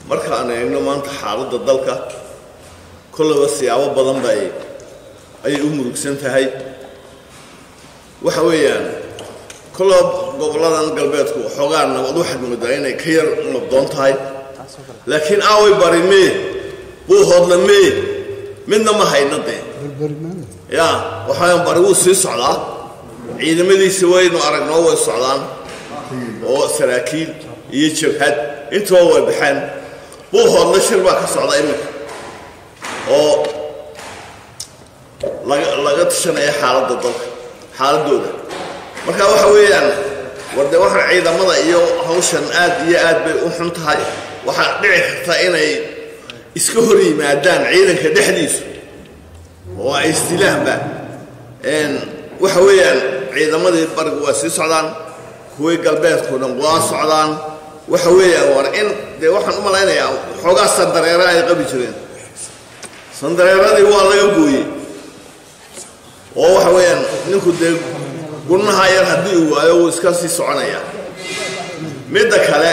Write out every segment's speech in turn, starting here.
marka aan eegno maanta xaaladda dalka kullaba siyaabo badan ay u murugsan tahay waxa weeyaan kullaba goboladan galbeedku xoogaa nabad waxaad moodaa inay ka yar nabdoon tahay laakiin aaway bari mee buuhoodna mee midna ma hayno dee yaa waxaan bari wuu sii socdaa ciidamadiisa waynu aragnoo way socdaan oo saraakiil iyo jabhad intoo way baxeen buuhoodna shir baa ka socda iminka oo laga tashanaya xaaladda dalka xaaladooda marka waxa weeyaan warde waxaan ciidamada iyo hawshan aad iyo aad bay u xun tahay waxaa dhici karta inay iska hor yimaadaan ciidanka dhexdiisu oo ay istilaahba waxa weeyaan ciidamadii barigu waa sii socdaan kuwii galbeedkuna waa socdaan waxa weeyaan war in dee waxaan u malaynayaa xoogaa sandareera ay qabi jireen sandareeradii waa laga gooyey oo waxa weeyaan ninku dee gurnaha yar haddii uu waayo wuu iska sii soconayaa midda kale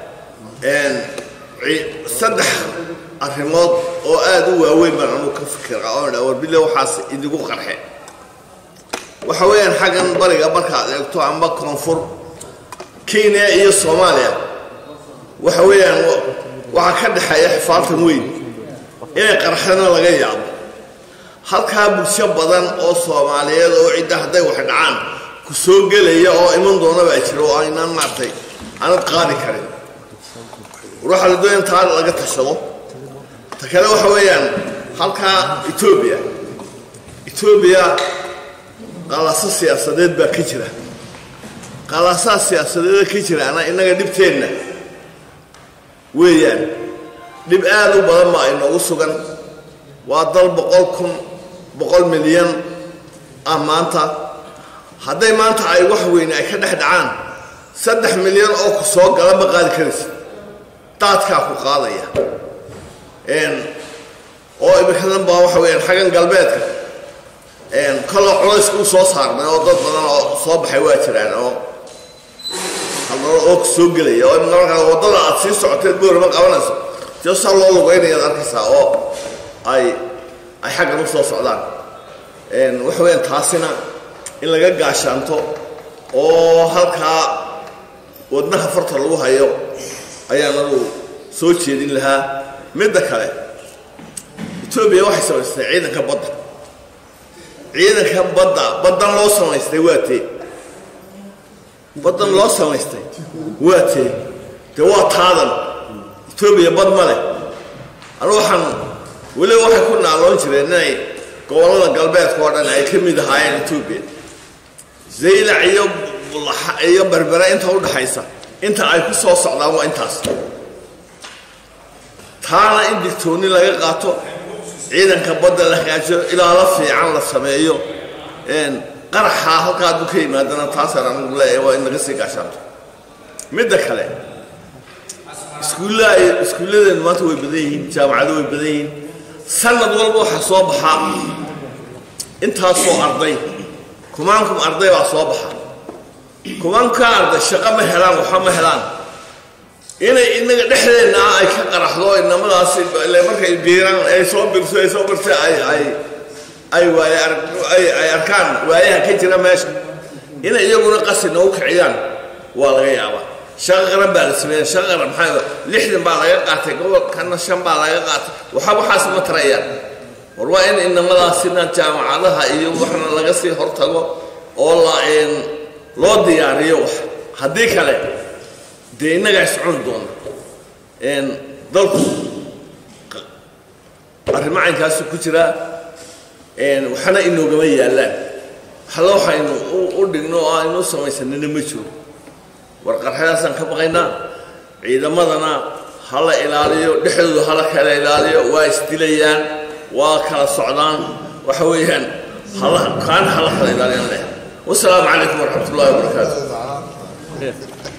saddex arrimood oo aad u waaweyn baan anuu ka fikira oo dhaa war bille waxaas idigu qarxe waxa weeyaan xaggan bariga markaad eegto amba koonfur Kenya iyo Soomaaliya waxa weeyaan waxa ka dhaxaya xifaaltan weyn inay qarxana laga yaabo halka bulsho badan oo Soomaaliyeed oo cid hadday wax dhacaan ku soo galaya oo iman doona baa jiro oo aynaan maartay aan qaadi karin ruuxa la doon taal laga tashado takala waxa weeyaan halka Ethiopia qalasa siyaasadeed baa ka jira qalasa siyaasadeed ka jira ana inaga dhibteena weeyaan dib aad u badan ma inoo sugan waa dal 100 milyan maanta hadday maanta ay wax weyn ay ka dhaxdhacaan 3 milyan oo ku soo gala ma qaadi karaysa taadka ku qaadaya oo ibakadan baa waxa weeyaan xagan galbeedka kala culays ku soo saarnay oo dad badan oo soo baxay waa jiraan oo ku soo galaya oo marka wadada aad sii socoteed boorama qabanayso joosa loo lugeynaya arkaysaa oo ay xaggan u soo socdaan waxa weeyaan taasina in laga gaashaanto oo halkaa wadnaha farta lagu hayo ayaan lagu soo jeedin lahaa midda kale Ethiopia waxay samaysay ciidanka badan loo samaystay waatee de waa taadan Ethiopia bad male anu waxaan weli waxay ku naaloon jireen inay gobolada galbeedka oo dhan ay ka mid ahaayeen Ethiopia Zeylac iyo Berbera inta u dhaxaysa inta ay ku soo socdaan waa intaas taana in digtooni laga qaato ciidanka badda la hagaajiyo ilaa la fiican la sameeyo qaraxa halka uu ka yimaadana taasana anigu leeyahay waa in laga sii gaashanto midda kale iskuuladeen maanta way badan yihiin jaamacado way badan yihiin sanad walba waxa soo baxa intaasoo arday kumaankum arday baa soo baxa kumaanka arday shaqo ma helaan waxa ma helaan inay inaga dhexdeena ay ka qaraxdo inamadaas ilaa markay biiraan ay soo birtay ay arkaan waayaha ka jira meesha inay iyaguna qasina u kiciyaan waa laga yaabaa shaqo qaran baa la sameeyay shaqo qaran maxaa 60 baa laga qaatay gobolkana 5 baa laga qaatay waxaas ma tarayaan war waa in inamadaasina jaamacadaha iyo waxna laga sii hortago oo loo diyaariyo haddii kale dee inaga iscun doona dalku arrimaankaas ku jira waxana inoogama yaalaan halo waxaynu u dhigno oo aynu samaysanina ma jiro war qarxaysan ka baqaynaa ciidamadana hala ilaaliyo dhexdooda hala kala ilaaliyo waa isdilayaan waa kala socdaan waxa weeyaan hala kala ilaaliyaan wassalaamu calaykum waraxmatullaahi wabarakaatuh